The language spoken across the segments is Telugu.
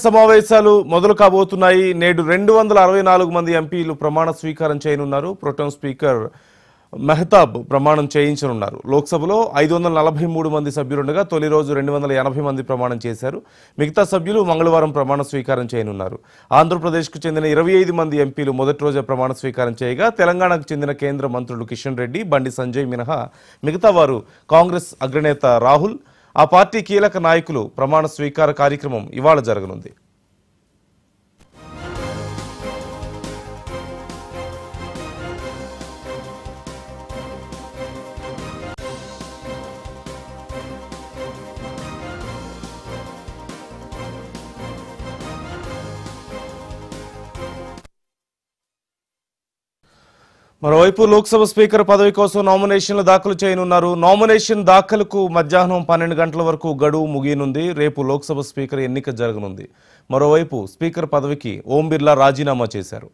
సమావేశాలు మొదలు కాబోతున్నాయి. నేడు 264 మంది ఎంపీలు ప్రమాణ స్వీకారం చేయనున్నారు. ప్రోటెం స్పీకర్ మెహతాబ్ ప్రమాణం చేయించనున్నారు. లోక్సభలో 543 మంది సభ్యులుండగా తొలి రోజు 280 మంది ప్రమాణం చేశారు. మిగతా సభ్యులు మంగళవారం ప్రమాణ స్వీకారం చేయనున్నారు. ఆంధ్రప్రదేశ్కు చెందిన 25 మంది ఎంపీలు మొదటి రోజే ప్రమాణ స్వీకారం చేయగా తెలంగాణకు చెందిన కేంద్ర మంత్రులు కిషన్ రెడ్డి, బండి సంజయ్ మినహా మిగతా వారు కాంగ్రెస్ అగ్రనేత రాహుల్, ఆ పార్టీ కీలక నాయకులు ప్రమాణ స్వీకార కార్యక్రమం ఇవాళ జరగనుంది. మరోవైపు లోక్సభ స్పీకర్ పదవి కోసం నామినేషన్లు దాఖలు చేయనున్నారు. నామినేషన్ దాఖలుకు మధ్యాహ్నం 12 గంటల వరకు గడువు ముగియనుంది. రేపు లోక్సభ స్పీకర్ ఎన్నిక జరగనుంది. మరోవైపు స్పీకర్ పదవికి ఓం బిర్లా రాజీనామా చేశారు.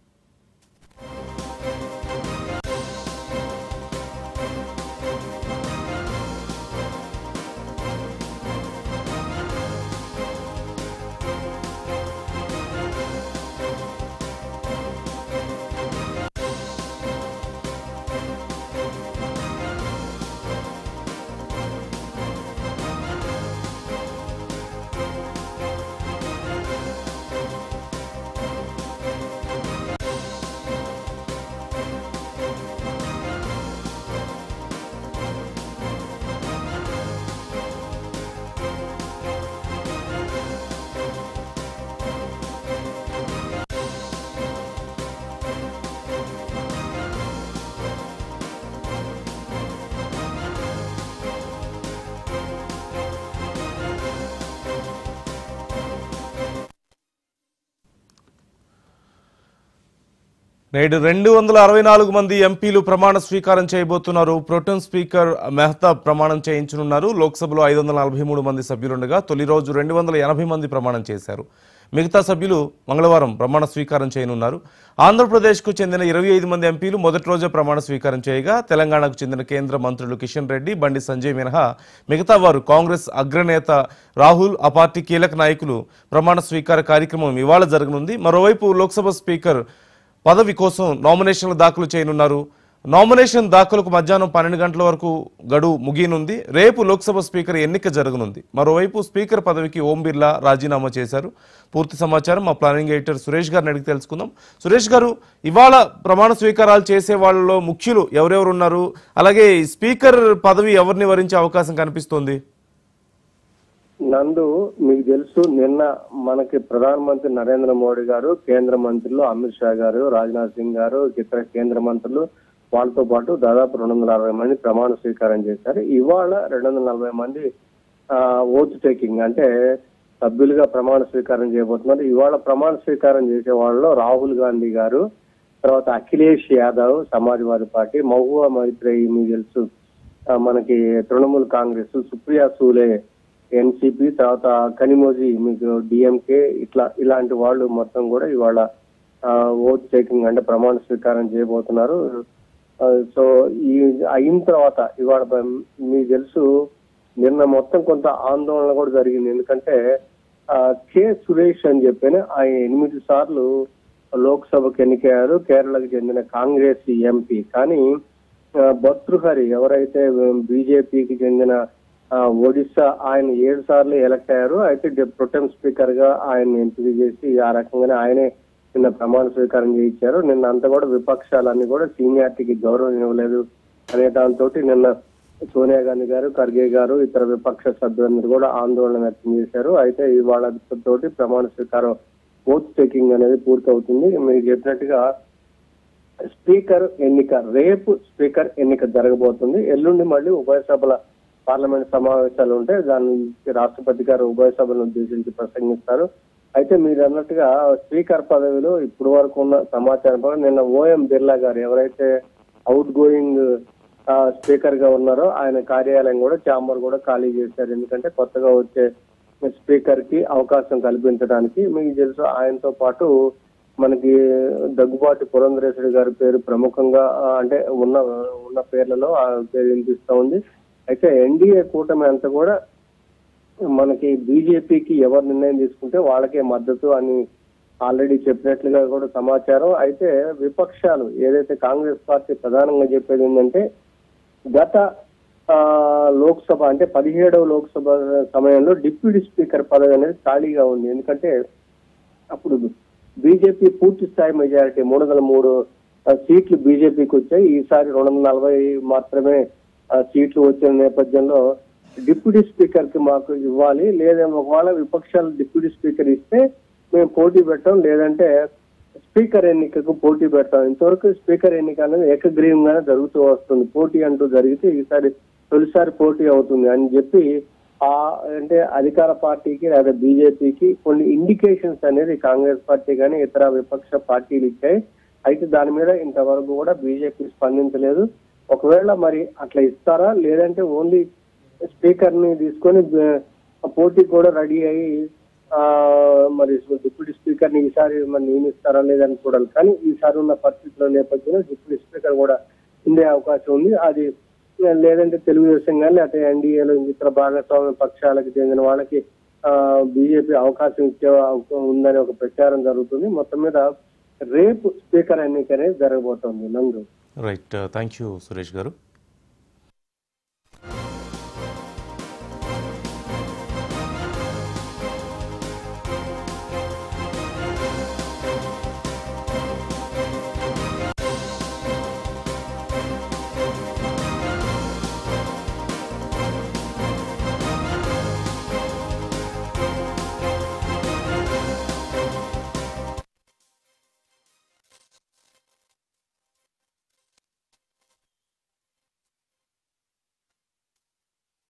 నేడు 264 మంది ఎంపీలు ప్రమాణ స్వీకారం చేయబోతున్నారు. ప్రోటెం స్పీకర్ మెహతాబ్ ప్రమాణం చేయించనున్నారు. లోక్సభలో 543 మంది సభ్యులుండగా తొలి రోజు 280 మంది ప్రమాణం చేశారు. మిగతా సభ్యులు మంగళవారం ప్రమాణ స్వీకారం చేయనున్నారు. ఆంధ్రప్రదేశ్కు చెందిన 25 మంది ఎంపీలు మొదటి రోజే ప్రమాణ స్వీకారం చేయగా తెలంగాణకు చెందిన కేంద్ర మంత్రులు కిషన్ రెడ్డి, బండి సంజయ్ మినహా మిగతా వారు కాంగ్రెస్ అగ్రనేత రాహుల్, ఆ పార్టీ కీలక నాయకులు ప్రమాణ స్వీకార కార్యక్రమం ఇవాళ జరగనుంది. మరోవైపు లోక్సభ స్పీకర్ పదవి కోసం నామినేషన్లు దాఖలు చేయనున్నారు. నామినేషన్ దాఖలుకు మధ్యాహ్నం 12 గంటల వరకు గడువు ముగియనుంది. రేపు లోక్సభ స్పీకర్ ఎన్నిక జరగనుంది. మరోవైపు స్పీకర్ పదవికి ఓం బిర్లా రాజీనామా చేశారు. పూర్తి సమాచారం మా ప్లానింగ్ ఎడిటర్ సురేష్ గారిని అడిగి తెలుసుకుందాం. సురేష్ గారు, ఇవాళ ప్రమాణ స్వీకారాలు చేసే వాళ్ళలో ముఖ్యులు ఎవరెవరు ఉన్నారు? అలాగే స్పీకర్ పదవి ఎవరిని వరించే అవకాశం కనిపిస్తోంది? నందు, మీకు తెలుసు, నిన్న మనకి ప్రధానమంత్రి నరేంద్ర మోడీ గారు, కేంద్ర మంత్రులు అమిత్ షా గారు, రాజ్నాథ్ సింగ్ గారు, ఇతర కేంద్ర మంత్రులు వాళ్ళతో పాటు దాదాపు 260 మంది ప్రమాణ స్వీకారం చేశారు. ఇవాళ 240 మంది ఓత్ టేకింగ్ అంటే సభ్యులుగా ప్రమాణ స్వీకారం చేయబోతున్నారు. ఇవాళ ప్రమాణ స్వీకారం చేసే వాళ్ళలో రాహుల్ గాంధీ గారు, తర్వాత అఖిలేష్ యాదవ్ సమాజ్వాదీ పార్టీ, మహువా మైత్రేయి మీకు తెలుసు మనకి తృణమూల్ కాంగ్రెస్, సుప్రియా సూలే ఎన్సిపి, తర్వాత కనిమోజీ మీకు డిఎంకే, ఇలాంటి వాళ్ళు మొత్తం కూడా ఇవాళ ఓట్ టేకింగ్ అంటే ప్రమాణ స్వీకారం చేయబోతున్నారు. సో ఈ అయిన తర్వాత ఇవాళ మీకు తెలుసు నిన్న మొత్తం కొంత ఆందోళన కూడా జరిగింది. ఎందుకంటే కె సురేష్ అని చెప్పిన ఆయన 8 సార్లు లోక్సభకు ఎన్నికయ్యారు, కేరళకు చెందిన కాంగ్రెస్ ఎంపీ. కానీ భర్తృహరి ఎవరైతే బీజేపీకి చెందిన ఒడిశా, ఆయన 7 సార్లు ఎలక్ట్ అయ్యారు. అయితే ప్రొటెం స్పీకర్ గా ఆయన ఎంపిక చేసి ఆ రకంగానే ఆయనే నిన్న ప్రమాణ స్వీకారం చేయించారు. నిన్న అంతా కూడా విపక్షాలన్నీ కూడా సీనియారిటీకి గౌరవం ఇవ్వలేదు అనే దాంతో నిన్న సోనియా గాంధీ గారు, ఖర్గే గారు, ఇతర విపక్ష సభ్యులందరూ కూడా ఆందోళన వ్యక్తం చేశారు. అయితే ఇవాళ తోటి ప్రమాణ స్వీకారం ఓత్ టేకింగ్ అనేది పూర్తవుతుంది. మీరు చెప్పినట్టుగా స్పీకర్ ఎన్నిక రేపు స్పీకర్ ఎన్నిక జరగబోతుంది. ఎల్లుండి మళ్ళీ ఉభయ సభల పార్లమెంట్ సమావేశాలు ఉంటే దాన్ని రాష్ట్రపతి గారు ఉభయ సభలను ఉద్దేశించి ప్రసంగిస్తారు. అయితే మీరు అన్నట్టుగా స్పీకర్ పదవిలో ఇప్పుడు వరకు ఉన్న సమాచారం ప్రకారం నిన్న ఓఎం బిర్లా గారు ఎవరైతే అవుట్ గోయింగ్ స్పీకర్ గా ఉన్నారో ఆయన కార్యాలయం కూడా, ఛాంబర్ కూడా ఖాళీ చేశారు. ఎందుకంటే కొత్తగా వచ్చే స్పీకర్ కి అవకాశం కల్పించడానికి. మీకు తెలుసు ఆయనతో పాటు మనకి దగ్గుబాటి పురంధరేశ్వరి గారి పేరు ప్రముఖంగా అంటే ఉన్న పేర్లలో ఆ పేరు వినిపిస్తా ఉంది. అయితే ఎన్డీఏ కూటమి అంతా కూడా మనకి బీజేపీకి ఎవరు నిర్ణయం తీసుకుంటే వాళ్ళకే మద్దతు అని ఆల్రెడీ చెప్పినట్లుగా కూడా సమాచారం. అయితే విపక్షాలు ఏదైతే కాంగ్రెస్ పార్టీ ప్రధానంగా చెప్పేది ఏంటంటే గత లోక్సభ అంటే 17వ లోక్సభ సమయంలో డిప్యూటీ స్పీకర్ పదవి అనేది ఖాళీగా ఉంది. ఎందుకంటే అప్పుడు బీజేపీ పూర్తి స్థాయి మెజారిటీ 303 సీట్లు బీజేపీకి వచ్చాయి. ఈసారి 240 మాత్రమే సీట్లు వచ్చిన నేపథ్యంలో డిప్యూటీ స్పీకర్ కి మాకు ఇవ్వాలి, లేదా ఒకవేళ విపక్షాలు డిప్యూటీ స్పీకర్ ఇస్తే మేము పోటీ పెట్టాం, లేదంటే స్పీకర్ ఎన్నికకు పోటీ పెడతాం. ఇంతవరకు స్పీకర్ ఎన్నిక అనేది ఏకగ్రీవంగానే జరుగుతూ వస్తుంది. పోటీ అంటూ జరిగితే ఈసారి తొలిసారి పోటీ అవుతుంది అని చెప్పి అంటే అధికార పార్టీకి లేదా బీజేపీకి కొన్ని ఇండికేషన్స్ అనేది కాంగ్రెస్ పార్టీ కానీ ఇతర విపక్ష పార్టీలు ఇచ్చాయి. అయితే దాని మీద ఇంతవరకు కూడా బీజేపీ స్పందించలేదు. ఒకవేళ మరి అట్లా ఇస్తారా, లేదంటే ఓన్లీ స్పీకర్ ని తీసుకొని పోటీ కూడా రెడీ అయ్యి మరి డిప్యూటీ స్పీకర్ ని ఈసారి మరి నియమిస్తారా లేదని చూడాలి. కానీ ఈసారి ఉన్న పరిస్థితుల నేపథ్యంలో డిప్యూటీ స్పీకర్ కూడా ఉండే అవకాశం ఉంది. అది లేదంటే తెలుగుదేశం కానీ లేకపోతే ఎన్డీఏలో ఇతర భాగస్వామ్య పక్షాలకు చెందిన వాళ్ళకి బీజేపీ అవకాశం ఇచ్చే ఉందని ఒక ప్రచారం జరుగుతుంది. మొత్తం మీద రేపు స్పీకర్ ఎన్నిక అనేది జరగబోతోంది. నందు రైట్, థ్యాంక్ యూ సురేష్ గారు.